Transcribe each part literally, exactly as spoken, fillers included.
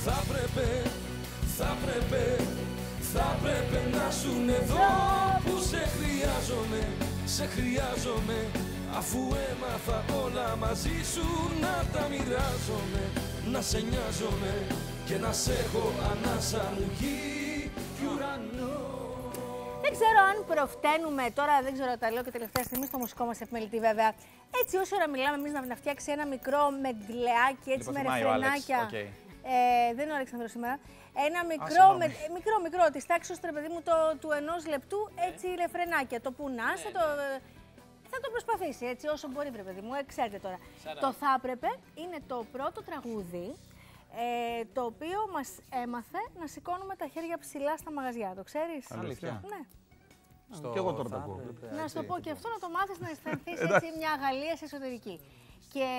Θα πρέπει, θα πρέπει, θα πρέπει να ζουν εδώ που σε χρειάζομαι, σε χρειάζομαι. Αφού έμαθα όλα μαζί σου να τα μοιράζομαι, να σε νοιάζομαι και να σε έχω ανάσα μου γη κι ουρανό. Δεν ξέρω αν προφταίνουμε τώρα, δεν ξέρω, τα λέω και τελευταία στιγμή στο μουσικό μας επιμελητή βέβαια. Έτσι όσο ώρα μιλάμε εμείς να, να φτιάξει ένα μικρό μεντλεάκι έτσι λοιπόν, με ρεφρενάκια. Okay. Ε, δεν είναι ο Αλέξανδρος σήμερα. Ένα μικρό, Α, με, μικρό, μικρό της τάξης, ρε παιδί μου, το, του ενός λεπτού, έτσι ρεφρενάκια. Το που να είσαι, το... Θα το προσπαθήσει έτσι όσο μπορεί, βρε παιδί μου, ε, ξέρετε τώρα. Σαρα. Το θα έπρεπε είναι το πρώτο τραγούδι ε, το οποίο μας έμαθε να σηκώνουμε τα χέρια ψηλά στα μαγαζιά. Το ξέρεις? Αλήθεια? Ναι. Στο... Και εγώ τώρα το ακούω. Να σου το πω και αυτό, να το μάθεις να αισθανθείς έτσι μια αγαλίαση εσωτερική. Και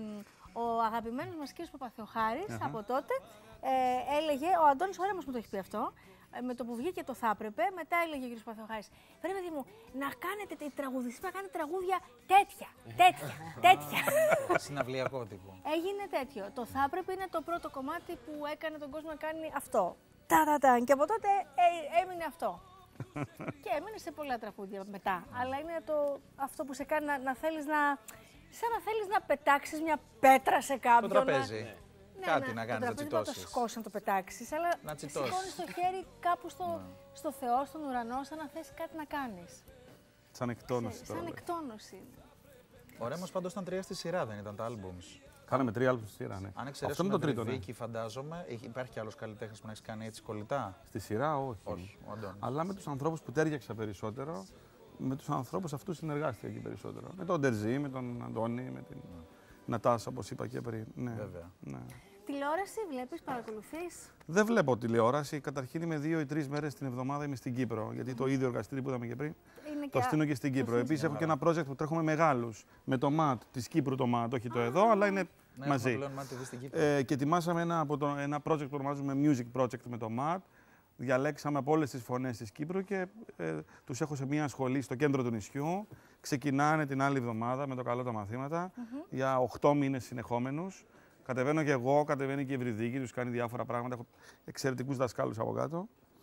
ο αγαπημένος μας κύριος Παπαθεοχάρης uh-huh. από τότε ε, έλεγε, ο Αντώνης ο Ρέμος μου το έχει πει αυτό, με το που βγήκε το θα έπρεπε, μετά έλεγε ο κ. Παθεοχάρης, πρέπει παιδί μου να κάνετε οι τραγουδιστές να κάνετε τραγούδια τέτοια, τέτοια, τέτοια. Συναυλιακό τύπο. Έγινε τέτοιο. Το θα έπρεπε είναι το πρώτο κομμάτι που έκανε τον κόσμο να κάνει αυτό. Τα τα τα. Και από τότε ε, έμεινε αυτό. Και έμεινε σε πολλά τραγούδια μετά. Αλλά είναι το, αυτό που σε κάνει να, να θέλεις να, σαν να θέλεις να πετάξεις μια πέτρα σε κάποιον. Το τραπέζι. Να... Ναι, κάτι ναι, να κάνεις, να τσιτώσεις. Δεν θα το σκώσεις να το πετάξεις, αλλά να σηκώνεις το χέρι κάπου στο, ναι. στο Θεό, στον ουρανό, σαν να θες κάτι να κάνεις. Σαν εκτόνωση τώρα. Σαν εκτόνωση. Ο Ρέμος πάντως ήταν τρία στη σειρά, δεν ήταν τα άλμπουμς? Κάναμε τρία άλμπουμς στη σειρά, ναι. Αν εξαιρέσουμε τον Βίκη, φαντάζομαι, υπάρχει κι άλλος καλλιτέχνης που να έχει κάνει έτσι κολλητά? Στη σειρά, όχι. όχι ο αλλά με τους ανθρώπους που τέριαξα περισσότερο, με τους ανθρώπους αυτούς συνεργάστηκα εκεί περισσότερο. Με τον Ντερζή, με τον Αντώνη, με την ναι. Νατάσα, όπως είπα και πριν. Ναι. Βέβαια. Ναι. Τηλεόραση βλέπεις, παρακολουθείς? Δεν βλέπω τηλεόραση. Καταρχήν είμαι δύο ή τρεις μέρες την εβδομάδα είμαι στην Κύπρο. Γιατί mm. το ίδιο εργαστήρι που είδαμε και πριν είναι το και στείλω και στην Κύπρο. Επίσης έχω και ένα project που τρέχουμε μεγάλους με το ΜΑΤ της Κύπρου, το ΜΑΤ, όχι το ah. εδώ, αλλά είναι ναι, μαζί. Ε, και ετοιμάσαμε ένα, από το, ένα project που ονομάζουμε Music Project με το ΜΑΤ. Διαλέξαμε από όλες τις φωνές της Κύπρου και ε, τους έχω σε μια σχολή στο κέντρο του νησιού. Ξεκινάνε την άλλη εβδομάδα με το καλό τα μαθήματα mm-hmm. για οκτώ μήνες συνεχόμενους. Κατεβαίνω και εγώ, κατεβαίνει και η Ευρυδίκη, τους κάνει διάφορα πράγματα. Έχω εξαιρετικούς δασκάλους από κάτω.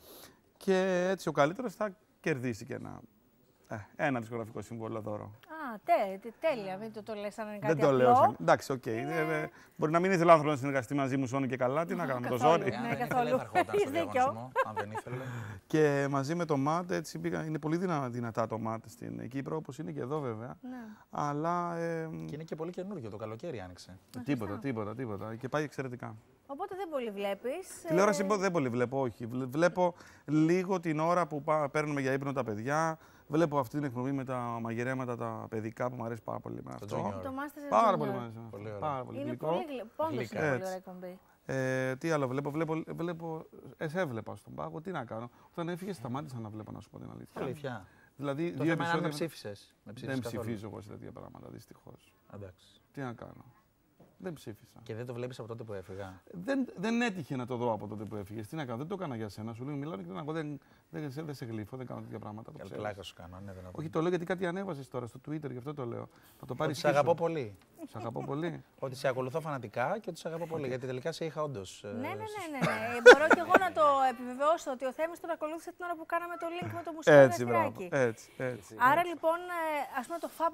Και έτσι ο καλύτερος θα κερδίσει και ένα, ε, ένα δισκογραφικό συμβόλαιο δώρο. Α, τε, τε, τέλεια. Δεν το, το λες σαν κάτι Δεν το απλό. λέω σαν... Εντάξει, οκ. Okay. Ε... Ε, μπορεί να μην ήθελε ο άνθρωπος να συνεργαστεί μαζί μου σώνει και καλά. Τι να κάνουμε, το ζόρι. Ναι, καθόλου. Έχεις δίκιο. Αν δεν ήθελε. Και μαζί με το ΜΑΤ, έτσι πήγα. Είναι πολύ δυνα, δυνατά το ΜΑΤ στην Κύπρο, όπως είναι και εδώ βέβαια. Ναι. Αλλά. Ε... Και είναι και πολύ καινούργιο. Το καλοκαίρι άνοιξε. Τίποτα, τίποτα, τίποτα. Και πάει εξαιρετικά. Οπότε δεν πολύ βλέπεις. Τηλεόραση ε... δεν πολύ βλέπω, όχι. Βλέπω λίγο την ώρα που παίρνουμε για ύπνο τα παιδιά. Βλέπω αυτή την εκπομπή με τα μαγειρέματα τα παιδικά που μου αρέσει πάρα πολύ. Με αυτό. Το Masters πάρα πολύ μου πολύ πάρα πολύ είναι γλυκό. Πολύ γλυκό. Πόντως είναι πολύ ωραία εκπομπή. Ε, τι άλλο βλέπω, βλέπω, βλέπω ε, έβλεπα στον πάγο, τι να κάνω. Όταν έφυγε σταμάτησα να βλέπω, να σου πω την αλήθεια. Αλήθεια. Δηλαδή, το δύο θέμα επεισόδια... με ψήφισες. Με δεν ψηφίζω εγώ σε τέτοια πράγματα, δυστυχώς. Εντάξει. Τι να κάνω. Δεν ψήφισα. Και δεν το βλέπεις από τότε που έφυγα? Δεν, δεν έτυχε να το δω από τότε που έφυγε. Τι να κάνω, δεν το έκανα για σένα. Σου λέω, μιλάω και δεν, δεν, δεν, δεν σε γλύφω, δεν κάνω τέτοια πράγματα. Καλά σου κάνω, ναι, δεν όχι, το λέω γιατί κάτι ανέβασες τώρα στο Twitter, γι' αυτό το λέω. Θα το πάρεις. Σε αγαπώ πολύ. Σε αγαπώ πολύ. Ότι σε ακολουθώ φανατικά και ότι σε αγαπώ πολύ. Γιατί τελικά σε είχα όντως. Ναι, ναι, ναι. ναι. Μπορώ και εγώ να το επιβεβαιώσω ότι ο Θέμης τον ακολούθησε την ώρα που κάναμε το link με το μουσικό εργαστηράκι. Έτσι, έτσι. Άρα λοιπόν, ας πούμε το Fab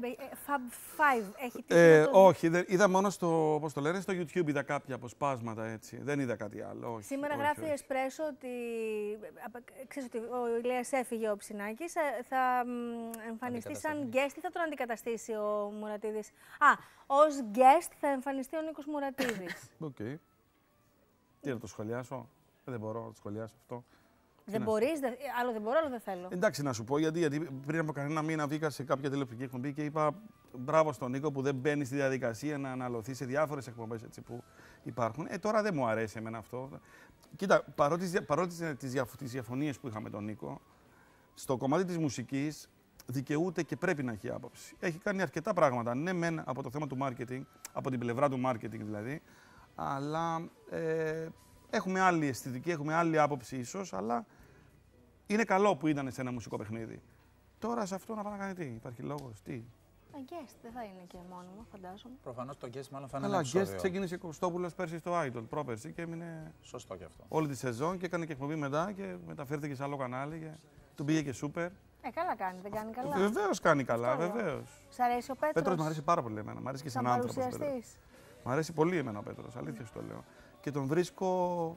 Five έχει τι. Όχι, είδα μόνο στο. Πώς το λένε, στο YouTube είδα κάποια αποσπάσματα έτσι. Δεν είδα κάτι άλλο. Όχι, σήμερα όχι, γράφει όχι. Εσπρέσο ότι. Ξέρεις ότι ο Ηλίας έφυγε ο Ψινάκης. Θα εμφανιστεί σαν guest ή θα τον αντικαταστήσει ο Μουρατίδης? Α, ως guest θα εμφανιστεί ο Νίκος Μουρατίδης. Οκ. Okay. Τι να το σχολιάσω? Δεν μπορώ να το σχολιάσω αυτό. Δεν μπορείς, δε, άλλο δεν μπορώ, άλλο δεν θέλω. Εντάξει, να σου πω γιατί, γιατί πριν από κανένα μήνα βγήκα σε κάποια τηλεοπτική εκπομπή και είπα μπράβο στον Νίκο που δεν μπαίνει στη διαδικασία να αναλωθεί σε διάφορες εκπομπές έτσι, που υπάρχουν. Ε, τώρα δεν μου αρέσει εμένα αυτό. Κοίτα, παρότι, παρότι τις, διαφ, τις διαφωνίες που είχα με τον Νίκο, στο κομμάτι της μουσικής δικαιούται και πρέπει να έχει άποψη. Έχει κάνει αρκετά πράγματα. Ναι, μεν από το θέμα του marketing, από την πλευρά του marketing δηλαδή, αλλά ε, έχουμε άλλη αισθητική, έχουμε άλλη άποψη ίσως, αλλά είναι καλό που ήταν σε ένα μουσικό παιχνίδι. Τώρα σε αυτό να πάει να κάνει τι, υπάρχει λόγος, τι. Guest δεν θα είναι και μόνιμο, φαντάζομαι. Προφανώς το guest μάλλον θα είναι Αλλά ένα επεισόδιο. guest ξεκίνησε Κωστόπουλος πέρσι στο Idol, πρόπερσι και έμεινε. Σωστό και αυτό. Όλη τη σεζόν και έκανε και εκπομπή μετά και μεταφέρθηκε σε άλλο κανάλι. Και του πήγε και σούπερ. Ε, καλά κάνει, δεν κάνει καλά. Βεβαίως κάνει καλά, Αυτό λέω. βεβαίως. Σ' αρέσει ο Πέτρος? Πέτρος μου αρέσει πάρα πολύ εμένα. Μ' αρέσει και σαν άνθρωπος. παρουσιαστής. Μ' αρέσει πολύ εμένα ο Πέτρος, αλήθεια σου το λέω. Και τον βρίσκω.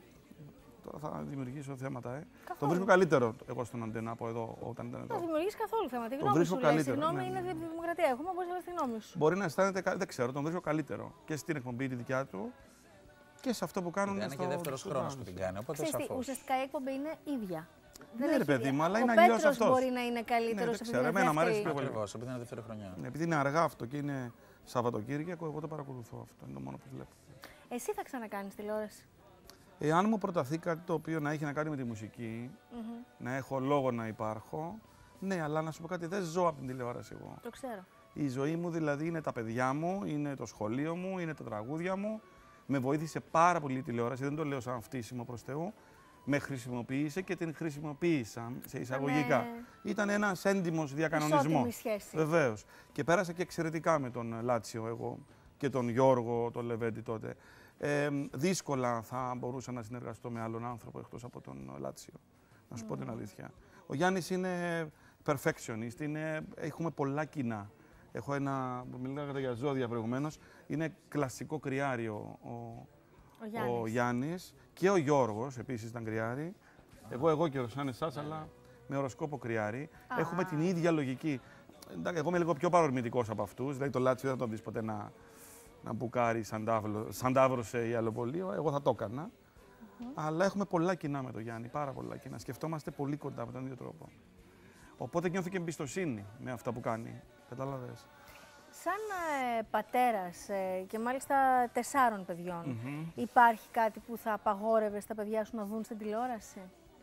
Τώρα θα δημιουργήσω θέματα, ε. Καθόλου. Τον βρίσκω καλύτερο εγώ στον Αντένα από εδώ όταν ήταν Δεν εδώ. δημιουργείς καθόλου θέμα. Τη Τον γνώμη βρίσκω σου λέει. καλύτερο, Συγγνώμη, ναι, είναι ναι. δημοκρατία. Έχουμε, μπορείς να λες τη γνώμη σου. Μπορεί να αισθάνεται κα- δεν ξέρω, τον βρίσκω καλύτερο. Και στην εκπομπή τη δικιά του και σε αυτό που κάνουν. Είναι στο- και δεύτερος στο χρόνος dance. που την κάνει, οπότε Ξέρεις τι, σαφώς. ουσιαστικά η εκπομπή είναι ίδια. Ναι, έχει ρε παιδί δια- μου, αλλά ο είναι αλλιώς Πέτρος αυτός. μπορεί να είναι Ναι, καλύτερος δεν επειδή ξέρω, είναι εμένα μου αρέσει δεύτερη. πιο πολύ. Ακριβώς, επειδή είναι δεύτερη χρονιά. Ναι, επειδή είναι αργά αυτό και είναι Σαββατοκύριακο, εγώ το παρακολουθώ αυτό. Είναι το μόνο που βλέπω. Εσύ θα ξανακάνεις τηλεόραση. Εάν μου προταθεί κάτι το οποίο να έχει να κάνει με τη μουσική, Μμμ. να έχω λόγο να υπάρχω, ναι, αλλά να σου πω κάτι, δεν ζω από την τηλεόραση εγώ. Το ξέρω. Η ζωή μου δηλαδή είναι τα παιδιά μου, είναι το σχολείο μου, είναι τα τραγούδια μου. Με βοήθησε πάρα πολύ η τηλεόραση, δεν το λέω σαν φτύσιμο προς Θεού. Με χρησιμοποίησε και την χρησιμοποίησα σε εισαγωγικά. Ήταν ένας έντιμος διακανονισμός. Ισότιμη σχέση. Βεβαίως. Και πέρασα και εξαιρετικά με τον Λάτσιο εγώ και τον Γιώργο, τον Λεβέντη τότε. Ε, δύσκολα θα μπορούσα να συνεργαστώ με άλλον άνθρωπο εκτός από τον Λάτσιο. Να σου πω την αλήθεια. Ο Γιάννης είναι perfectionist, είναι, έχουμε πολλά κοινά. Έχω ένα, που μιλάγατε για ζώδια προηγουμένως, είναι κλασικό κρυάριο ο, Ο Γιάννης. ο Γιάννης και ο Γιώργος επίσης ήταν κρυάρι. Εγώ, εγώ και ο σαν εσάς, αλλά με οροσκόπο κρυάρι. Α. Έχουμε την ίδια λογική. Εντάξει, εγώ είμαι λίγο πιο παρορμητικός από αυτούς, δηλαδή το Λάτσιο δεν θα τον δεις ποτέ να, να μπουκάρει σαν, τάβλο, σαν τάβρωσε ή αλλοπολείο, εγώ θα το έκανα. Αλλά έχουμε πολλά κοινά με τον Γιάννη, πάρα πολλά κοινά. Σκεφτόμαστε πολύ κοντά με τον ίδιο τρόπο. Οπότε νιώθω και εμπιστοσύνη με αυτά που κάνει. Κατάλαβες. Σαν ε, πατέρας ε, και μάλιστα τεσσάρων παιδιών, Μμμ. υπάρχει κάτι που θα απαγόρευε στα παιδιά σου να δουν στην τηλεόραση?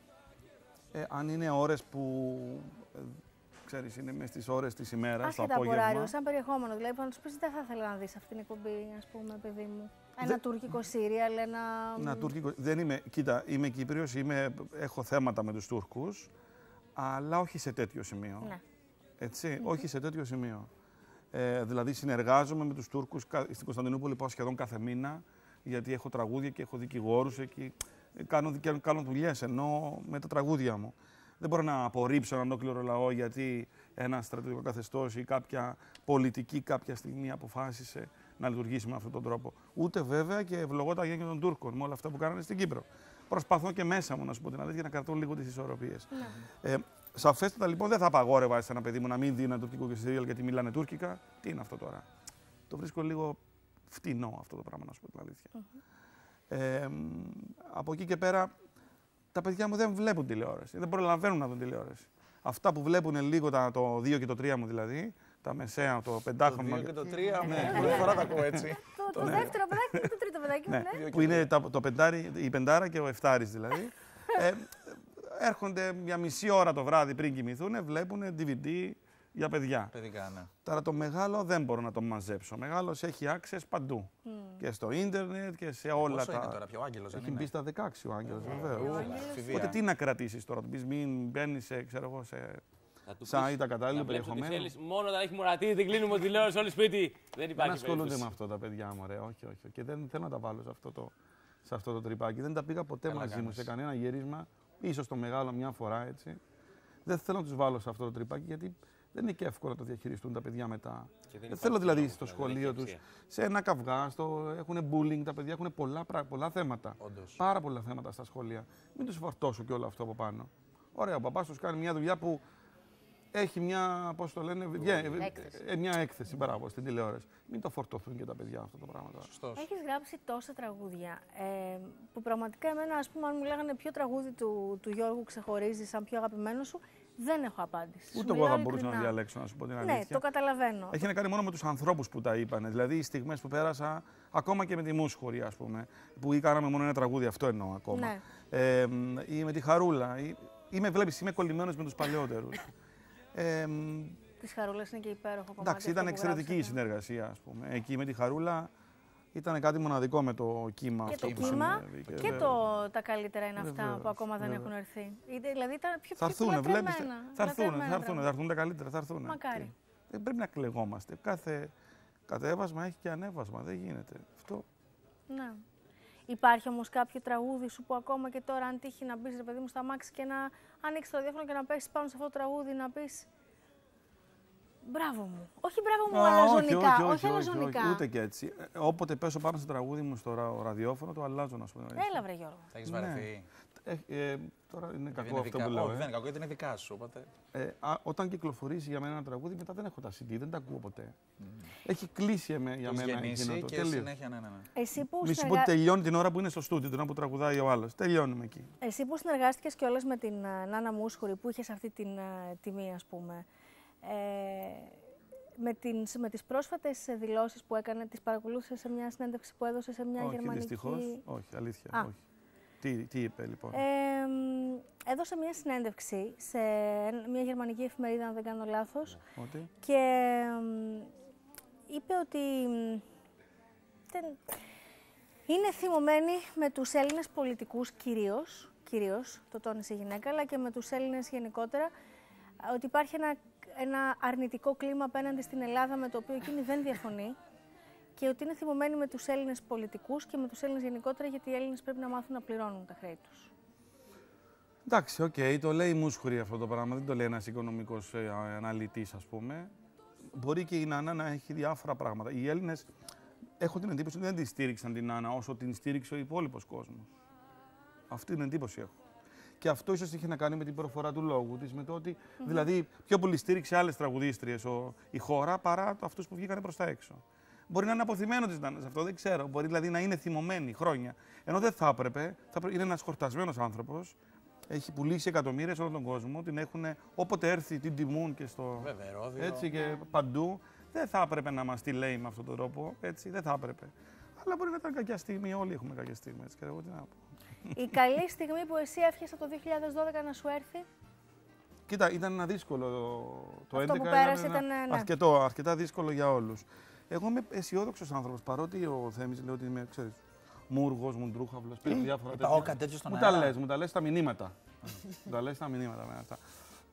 Ε, αν είναι ώρες που, ε, ξέρεις, είναι μες στις ώρες της ημέρας, το Άσχετα από απόγευμα. ωράριο, σαν περιεχόμενο. Δηλαδή, να του πει δεν θα ήθελα να δει αυτή την εκπομπή, ας πούμε, παιδί μου. Ένα Δεν- τουρκικό σύριαλ, ένα. Να, τουρκικό. Δεν είμαι, κοίτα, είμαι Κύπριος, είμαι, έχω θέματα με τους Τούρκους, αλλά όχι σε τέτοιο σημείο. Ναι. Έτσι, όχι σε τέτοιο σημείο. Ε, δηλαδή, συνεργάζομαι με τους Τούρκους κα- στην Κωνσταντινούπολη, πάω σχεδόν κάθε μήνα, γιατί έχω τραγούδια και έχω δικηγόρους εκεί. Ε, Κάνω, δικαι- κάνω δουλειές ενώ με τα τραγούδια μου. Δεν μπορώ να απορρίψω έναν ολόκληρο λαό γιατί ένα στρατιωτικό καθεστώς ή κάποια πολιτική κάποια στιγμή αποφάσισε να λειτουργήσει με αυτόν τον τρόπο. Ούτε βέβαια και ευλογώ τα γένια των Τούρκων με όλα αυτά που κάνανε στην Κύπρο. Προσπαθώ και μέσα μου να σου πω την αλήθεια να κρατώ λίγο τις ισορροπίες. Ναι. Ε, σαφέστατα λοιπόν δεν θα απαγόρευα σε ένα παιδί μου να μην δει ένα τουρκικό και σύριαλ γιατί μιλάνε τουρκικά. Τι είναι αυτό τώρα. Το βρίσκω λίγο φτηνό αυτό το πράγμα, να σου πω την αλήθεια. Ε, από εκεί και πέρα, τα παιδιά μου δεν βλέπουν τηλεόραση. Δεν προλαβαίνουν να δουν τηλεόραση. Αυτά που βλέπουν λίγο, τα, το δύο και το τρία μου δηλαδή, τα μεσαία, το Το πεντάχρονο. δύο και το τρία, ναι, πρώτη φορά τα ακούω έτσι. Το, το δεύτερο παιδάκι και το τρίτο παιδάκι. Ναι, Ναι. που είναι τα, το πεντάρι, η πεντάρα και ο εφτάρης δηλαδή. ε, έρχονται μια μισή ώρα το βράδυ πριν κοιμηθούν, βλέπουν ντι βι ντι για παιδιά. Παιδικά, ναι. Τώρα το μεγάλο δεν μπορώ να το μαζέψω. Ο μεγάλος έχει access παντού. Και στο ίντερνετ και σε όλα Πόσο τα. είναι τώρα, πιο Άγγελος δεν Έχει είναι? μπει στα δεκαέξι ο Άγγελος, βεβαίως. Ου, Άγγελος. εφηβεία. Οπότε τι να κρατήσεις τώρα, του πεις μην μπαίνει σε, ξέρω εγώ, σε Θα του site πεις, τα κατάλληλα να βλέπεις ότι περιεχομένου. θέλεις, μόνο όταν έχει μουρατήρι την κλείνουμε τηλεόραση όλη σπίτι. Δεν Δεν υπάρχει ασχολούνται περίπτωση. με αυτό τα παιδιά μου, ρε. Όχι, όχι. Και δεν θέλω να τα βάλω σε αυτό το, σε αυτό το τρυπάκι. Δεν τα πήγα ποτέ Καλά μαζί μου κάνεις. σε κανένα γύρισμα. Ίσως το μεγάλο μια φορά έτσι. Δεν θέλω να του βάλω σε αυτό το τρυπάκι γιατί δεν είναι και εύκολο να το διαχειριστούν τα παιδιά μετά. Και δεν Δεν υπάρχει θέλω δηλαδή λόγος, στο δηλαδή, δεν σχολείο έχει του, αξία. σε ένα καυγά, στο, έχουν bullying, τα παιδιά έχουν πολλά, πρα- πολλά θέματα. Όντως. Πάρα πολλά θέματα στα σχολεία. Μην του φορτώσω και όλο αυτό από πάνω. Ωραία, ο παπάς τους κάνει μια δουλειά που έχει μια, πώς το λένε, βγα- Έκθεση. ε, μια έκθεση μπράβο, στην τηλεόραση. Μην το φορτωθούν και τα παιδιά αυτό το πράγμα τώρα. Σωστός. Έχεις γράψει τόσα τραγούδια ε, που πραγματικά εμένα, ας πούμε, αν μου λέγανε ποιο τραγούδι του, του Γιώργου ξεχωρίζει σαν πιο αγαπημένο σου, δεν έχω απάντηση. Σου Ούτε εγώ μιλάω θα μπορούσα να ειλικρινά. διαλέξω, να σου πω την αλήθεια. Ναι, το καταλαβαίνω. Έχει να κάνει μόνο με τους ανθρώπους που τα είπανε. Δηλαδή, οι στιγμές που πέρασα, ακόμα και με τη Μούσχουρη, ας πούμε, που κάναμε μόνο ένα τραγούδι, αυτό εννοώ ακόμα. Ναι. Ε, μ, ή με τη Χαρούλα. Ή, είμαι, βλέπεις, είμαι κολλημένος με τους παλαιότερους. ε, μ, Της Χαρούλας είναι και υπέροχο κομμάτι. εντάξει, ήταν αυτό που εξαιρετική η γράψατε. συνεργασία, ας πούμε. Εκεί με τη Χαρούλα ήταν κάτι μοναδικό με το κύμα Και αυτό το που κύμα συνέβη. και βέβαια. το, τα καλύτερα είναι αυτά Βεβαίως, που ακόμα δεν βεβαίως. έχουν έρθει. Είτε- Δηλαδή ήταν πιο, Θα πιο έρθουνε, βλέπεις. λατρεμένα, Θα έρθουνε, λατρεμένα θα έρθουνε, θα τραγούδια. έρθουν τα καλύτερα, θα έρθουνε. Μακάρι. Δεν πρέπει να κλεγόμαστε. Κάθε κατέβασμα έχει και ανέβασμα. Δεν γίνεται. Αυτό. Ναι. Υπάρχει όμως κάποιο τραγούδι σου που ακόμα και τώρα, αν τύχει να μπεις, ρε παιδί μου, στα αμάξι και να ανοίξεις το ραδιόφωνο και να πέσεις πάνω σε αυτό το τραγούδι, να πεις μπράβο μου. Όχι μπράβο μου, αλαζονικά. Όχι, όχι, όχι, αλαζονικά. Όχι, ούτε και έτσι. Ε, όποτε πέσω πάνω στο τραγούδι μου στο ρα, ραδιόφωνο, το αλλάζω, να σου πω. Έλα, βρε Γιώργο. Θα έχεις βαρεθεί. Ε, ε, τώρα είναι κακό είναι αυτό δικα... που λέω. Όχι, ε. δεν είναι κακό, γιατί είναι δικά σου. Οπότε... Ε, α, όταν κυκλοφορήσει για μένα ένα τραγούδι, μετά δεν έχω τα σι ντι, δεν τα ακούω ποτέ. Mm. Έχει κλείσει για μένα γεννήσει το και συνέχεια, ναι, ναι, ναι. Εσύ που Μη σου πω ότι τελειώνει την ώρα που είναι στο στούντιο, την ώρα που τραγουδάει ο άλλος. Τελειώνουμε εκεί. Εσύ που συνεργάστηκες κιόλας με την uh, Νάνα Μούσχουρη, που είχες αυτή την uh, τιμή, ας πούμε. Ε, με, την, με τις πρόσφατες δηλώσεις που έκανε, τις παρακολούθησες σε μια συνέντευξη που έδωσε σε μια όχι, γερμανική... Δυστυχώς, όχι, αλήθεια, Α. όχι. Τι, τι είπε λοιπόν. Ε, έδωσε μια συνέντευξη σε μια γερμανική εφημερίδα, αν δεν κάνω λάθος. Ότι? Και ε, είπε ότι δεν, είναι θυμωμένη με τους Έλληνες πολιτικούς κυρίως, κυρίως, το τόνισε η γυναίκα, αλλά και με τους Έλληνες γενικότερα, ότι υπάρχει ένα, ένα αρνητικό κλίμα απέναντι στην Ελλάδα με το οποίο εκείνη δεν διαφωνεί. Και ότι είναι θυμωμένοι με τους Έλληνες πολιτικούς και με τους Έλληνες γενικότερα, γιατί οι Έλληνες πρέπει να μάθουν να πληρώνουν τα χρέη τους. Εντάξει, οκ, okay, το λέει η Μούσχουρη αυτό το πράγμα, δεν το λέει ένας οικονομικός ε, αναλυτής, ας πούμε. Μπορεί και η Νάνα να έχει διάφορα πράγματα. Οι Έλληνες έχω την εντύπωση ότι δεν τη στήριξαν την Νάνα όσο την στήριξε ο υπόλοιπος κόσμος. Αυτή την εντύπωση έχω. Και αυτό ίσως είχε να κάνει με την προφορά του λόγου της, με το ότι mm-hmm. δηλαδή πιο πολύ στήριξε άλλες τραγουδίστριες ο, η χώρα παρά αυτούς που βγήκαν προς τα έξω. Μπορεί να είναι αποθυμένο της Νάνας αυτό, δεν ξέρω. Μπορεί δηλαδή να είναι θυμωμένη χρόνια. Ενώ δεν θα έπρεπε, θα πρέ... είναι ένας χορτασμένος άνθρωπος. Έχει πουλήσει εκατομμύρια σε όλο τον κόσμο. Την έχουν όποτε έρθει, την τιμούν και στο. Βέβαια, ρόδιο. Έτσι και παντού. Δεν θα έπρεπε να μας τη λέει με αυτόν τον τρόπο. Έτσι, δεν θα έπρεπε. Αλλά μπορεί να ήταν κακιά στιγμή. Όλοι έχουμε κακές στιγμές. Και εγώ τι να πω. Η καλή στιγμή που εσύ έφυγες από το δύο χιλιάδες δώδεκα να σου έρθει. Κοίτα, ήταν ένα δύσκολο το αυτό έντεκα. Που πέρασε ήταν, ήταν, ναι. αρκετό, αρκετά δύσκολο για όλους. Εγώ είμαι αισιόδοξος άνθρωπος, παρότι ο Θέμης λέει ότι είμαι, ξέρεις, μούργος, μουντρούχαυλος, πήρε διάφορα τέτοια. Πάω κάτι τέτοιο στον μου αέρα. τα λες, μου τα λες στα μηνύματα. μου τα λες στα μηνύματα με αυτά.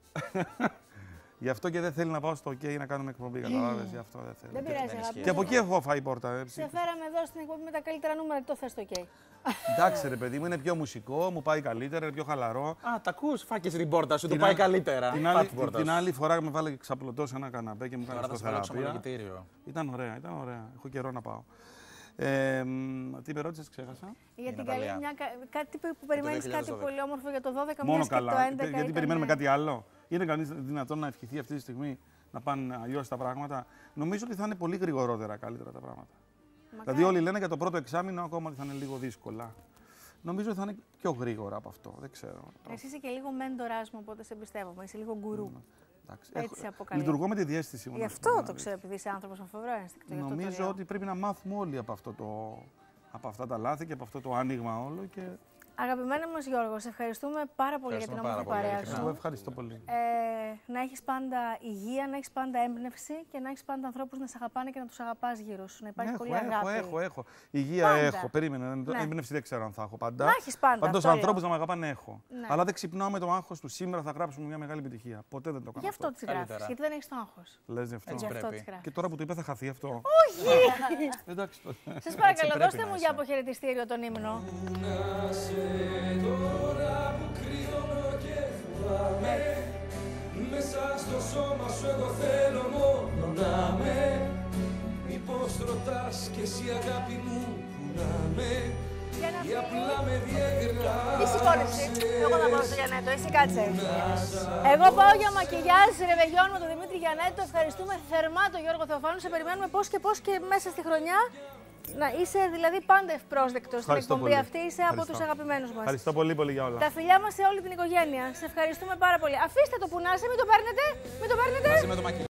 Γι' αυτό και δεν θέλει να πάω στο OK να κάνουμε εκπομπή, καταλάβες, γι' αυτό δεν θέλει. Δεν πειράζει, αγάπη. Και από εκεί έχω φάει πόρτα. Ε, σε φέραμε εδώ στην εκπομπή με τα καλύτερα νούμερα και το θες το OK. Εντάξει ρε παιδί μου, είναι πιο μουσικό, μου πάει καλύτερα, είναι πιο χαλαρό. Α, τα ακούς, φάκες την πόρτα σου, του πάει καλύτερα. Την άλλη, την, την άλλη φορά με βάλε και ξαπλωτό σε ένα καναπέ και μου έκανε ψυχοθεραπεία. Ήταν ωραία, ήταν ωραία. Έχω καιρό να πάω. Ε, τι με ρώτησες, ξέχασα. Για την καλή, μια, κάτι που περιμένεις κάτι πολύ όμορφο για το δώδεκα, μόνο μιας καλά. Και το έντεκα. Γιατί ήταν... περιμένουμε κάτι άλλο. Είναι κανείς δυνατόν να ευχηθεί αυτή τη στιγμή να πάνε αλλιώς τα πράγματα. Νομίζω ότι θα είναι πολύ γρηγορότερα καλύτερα τα πράγματα. Μακάρι. Δηλαδή, όλοι λένε για το πρώτο εξάμηνο ακόμα ότι θα είναι λίγο δύσκολα. Νομίζω ότι θα είναι πιο γρήγορα από αυτό. Δεν ξέρω. Εσύ είσαι και λίγο μέντορας μου, οπότε σε εμπιστεύομαι. Είσαι λίγο γκουρού. Mm. Έτσι αποκαλεί. Λειτουργώ με τη διαίσθηση μου. Γι' αυτό το ξέρω, επειδή είσαι άνθρωπος με φοβερό ένστικτο. Νομίζω ότι πρέπει να μάθουμε όλοι από, αυτό το, από αυτά τα λάθη και από αυτό το άνοιγμα όλο. Και... Αγαπημένα μας Γιώργο, σε ευχαριστούμε πάρα πολύ για την όμορφη παρέα σου. Εγώ ευχαριστώ πολύ. Ε, να έχεις πάντα υγεία, να έχεις πάντα έμπνευση και να έχεις πάντα ανθρώπους να σε αγαπάνε και να τους αγαπάς γύρω σου. Να υπάρχει έχω, πολύ αγάπη. Έχω, έχω, έχω. Υγεία πάντα. έχω. Περίμενε. Ναι. Έμπνευση δεν ξέρω αν θα έχω πάντα. Να έχεις πάντα. Πάντως ανθρώπους να με αγαπάνε έχω. Ναι. Αλλά δεν ξυπνάω με το άγχος του σήμερα θα γράψουμε μια μεγάλη επιτυχία. Ποτέ δεν το κάνω. Γι' αυτό, αυτό. τις γράφεις. Γιατί δεν έχεις το άγχος. Λες γι' αυτό. Γι' αυτό τις γράφεις. Και τώρα που το είπε θα χαθεί αυτό. Όχι! Εντάξει. Σας παρακαλώ, δώστε μου για αποχαιρετιστήριο τον ύμνο. Τώρα που κρύωνω και φοβάμαι, μέσα στο σώμα σου εγώ θέλω μόνο να με. Μήπως ρωτάς κι εσύ αγάπη μου που να με, ή απλά με διαγράφεις. Τι σηκώνεσαι, εγώ θα πάω στο Γιαννέτο, εσύ κάτσε. Εγώ πάω για μακιγιάζ ρεβεγιόν με τον Δημήτρη Γιαννέτο. Ευχαριστούμε θερμά τον Γιώργο Θεοφάνου. Σε περιμένουμε πώς και πώς και μέσα στη χρονιά. Να είσαι δηλαδή πάντα ευπρόσδεκτος στην εκπομπή αυτή, είσαι από τους αγαπημένους μας. Ευχαριστώ πολύ, πολύ για όλα. Τα φιλιά μας σε όλη την οικογένεια. Σε ευχαριστούμε πάρα πολύ. Αφήστε το που να είσαι, μην το παίρνετε. Μην το παίρνετε.